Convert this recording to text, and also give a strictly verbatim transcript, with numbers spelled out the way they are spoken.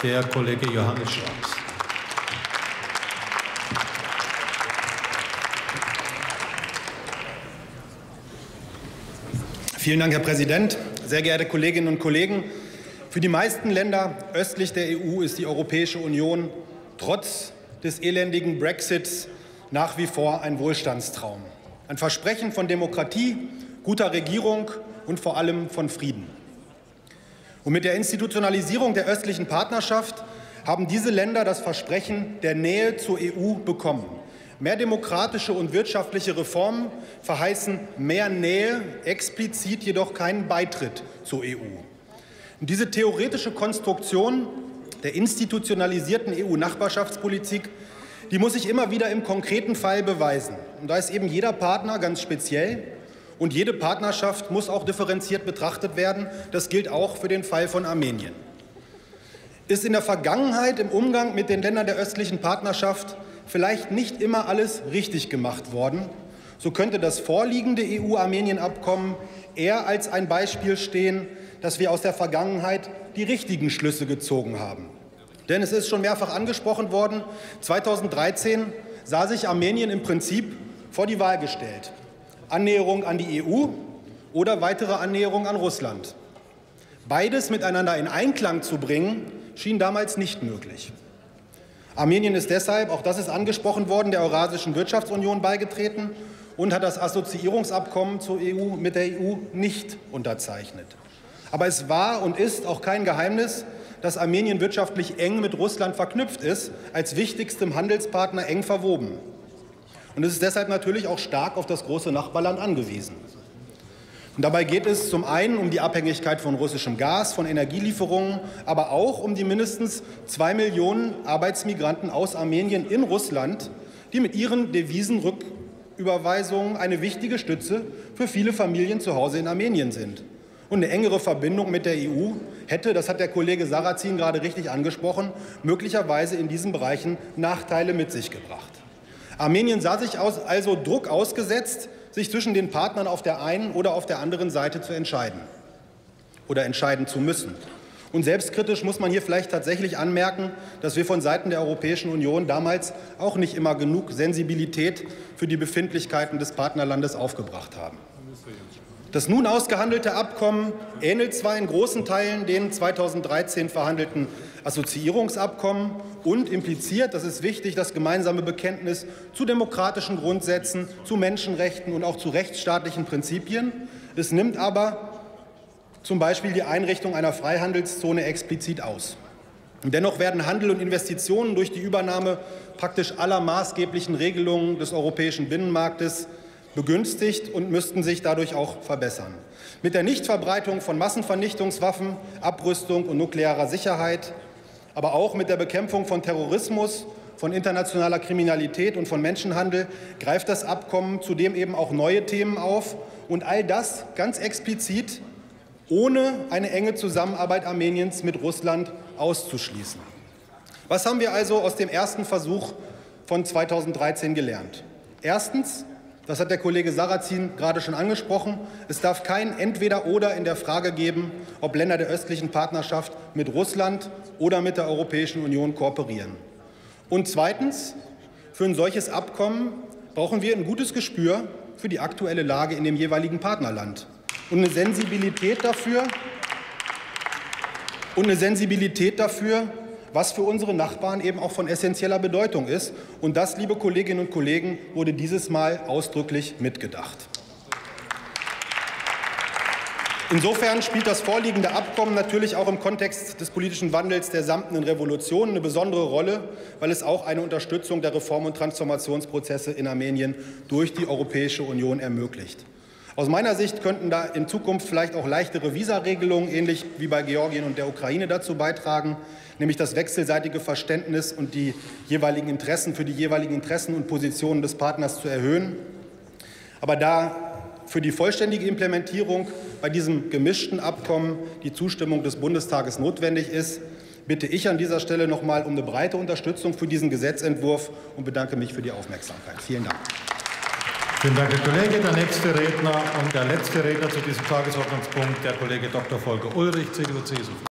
der Kollege Johannes Schwarz. Vielen Dank, Herr Präsident. Sehr geehrte Kolleginnen und Kollegen! Für die meisten Länder östlich der E U ist die Europäische Union trotz des elendigen Brexits nach wie vor ein Wohlstandstraum. Ein Versprechen von Demokratie, guter Regierung und vor allem von Frieden. Und mit der Institutionalisierung der östlichen Partnerschaft haben diese Länder das Versprechen der Nähe zur E U bekommen. Mehr demokratische und wirtschaftliche Reformen verheißen mehr Nähe, explizit jedoch keinen Beitritt zur E U. Und diese theoretische Konstruktion der institutionalisierten E U-Nachbarschaftspolitik, die muss sich immer wieder im konkreten Fall beweisen. Und da ist eben jeder Partner ganz speziell und jede Partnerschaft muss auch differenziert betrachtet werden. Das gilt auch für den Fall von Armenien. Ist in der Vergangenheit im Umgang mit den Ländern der östlichen Partnerschaft vielleicht nicht immer alles richtig gemacht worden, so könnte das vorliegende E U-Armenien-Abkommen eher als ein Beispiel stehen, dass wir aus der Vergangenheit die richtigen Schlüsse gezogen haben. Denn es ist schon mehrfach angesprochen worden, zweitausenddreizehn sah sich Armenien im Prinzip vor die Wahl gestellt. Annäherung an die E U oder weitere Annäherung an Russland. Beides miteinander in Einklang zu bringen, schien damals nicht möglich. Armenien ist deshalb, auch das ist angesprochen worden, der Eurasischen Wirtschaftsunion beigetreten und hat das Assoziierungsabkommen zur E U mit der E U nicht unterzeichnet. Aber es war und ist auch kein Geheimnis, dass Armenien wirtschaftlich eng mit Russland verknüpft ist, als wichtigstem Handelspartner eng verwoben. Und es ist deshalb natürlich auch stark auf das große Nachbarland angewiesen. Und dabei geht es zum einen um die Abhängigkeit von russischem Gas, von Energielieferungen, aber auch um die mindestens zwei Millionen Arbeitsmigranten aus Armenien in Russland, die mit ihren Devisenrücküberweisungen eine wichtige Stütze für viele Familien zu Hause in Armenien sind. Und eine engere Verbindung mit der E U hätte, das hat der Kollege Sarrazin gerade richtig angesprochen, möglicherweise in diesen Bereichen Nachteile mit sich gebracht. Armenien sah sich also Druck ausgesetzt, sich zwischen den Partnern auf der einen oder auf der anderen Seite zu entscheiden oder entscheiden zu müssen. Und selbstkritisch muss man hier vielleicht tatsächlich anmerken, dass wir von Seiten der Europäischen Union damals auch nicht immer genug Sensibilität für die Befindlichkeiten des Partnerlandes aufgebracht haben. Das nun ausgehandelte Abkommen ähnelt zwar in großen Teilen den zweitausenddreizehn verhandelten Assoziierungsabkommen und impliziert, das ist wichtig, das gemeinsame Bekenntnis zu demokratischen Grundsätzen, zu Menschenrechten und auch zu rechtsstaatlichen Prinzipien. Es nimmt aber zum Beispiel die Einrichtung einer Freihandelszone explizit aus. Dennoch werden Handel und Investitionen durch die Übernahme praktisch aller maßgeblichen Regelungen des europäischen Binnenmarktes begünstigt und müssten sich dadurch auch verbessern. Mit der Nichtverbreitung von Massenvernichtungswaffen, Abrüstung und nuklearer Sicherheit, aber auch mit der Bekämpfung von Terrorismus, von internationaler Kriminalität und von Menschenhandel greift das Abkommen zudem eben auch neue Themen auf und all das ganz explizit ohne eine enge Zusammenarbeit Armeniens mit Russland auszuschließen. Was haben wir also aus dem ersten Versuch von zweitausenddreizehn gelernt? Erstens, das hat der Kollege Sarrazin gerade schon angesprochen, es darf kein Entweder-Oder in der Frage geben, ob Länder der östlichen Partnerschaft mit Russland oder mit der Europäischen Union kooperieren. Und zweitens, für ein solches Abkommen brauchen wir ein gutes Gespür für die aktuelle Lage in dem jeweiligen Partnerland und eine Sensibilität dafür, und eine Sensibilität dafür, was für unsere Nachbarn eben auch von essentieller Bedeutung ist. Und das, liebe Kolleginnen und Kollegen, wurde dieses Mal ausdrücklich mitgedacht. Insofern spielt das vorliegende Abkommen natürlich auch im Kontext des politischen Wandels der samtenen Revolution eine besondere Rolle, weil es auch eine Unterstützung der Reform- und Transformationsprozesse in Armenien durch die Europäische Union ermöglicht. Aus meiner Sicht könnten da in Zukunft vielleicht auch leichtere Visaregelungen, ähnlich wie bei Georgien und der Ukraine, dazu beitragen, nämlich das wechselseitige Verständnis und die jeweiligen Interessen für die jeweiligen Interessen und Positionen des Partners zu erhöhen. Aber da für die vollständige Implementierung bei diesem gemischten Abkommen die Zustimmung des Bundestages notwendig ist, bitte ich an dieser Stelle noch mal um eine breite Unterstützung für diesen Gesetzentwurf und bedanke mich für die Aufmerksamkeit. Vielen Dank. Vielen Dank, Herr Kollege. Der nächste Redner und der letzte Redner zu diesem Tagesordnungspunkt, der Kollege Doktor Volker Ulrich, C D U C S U.